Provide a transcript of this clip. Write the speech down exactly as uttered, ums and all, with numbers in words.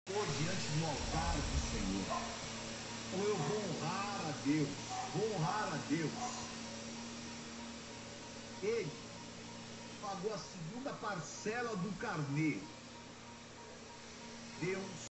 Por diante do altar do Senhor. Falou, eu vou honrar a Deus, vou honrar a Deus. Ele pagou a segunda parcela do carnê. Deus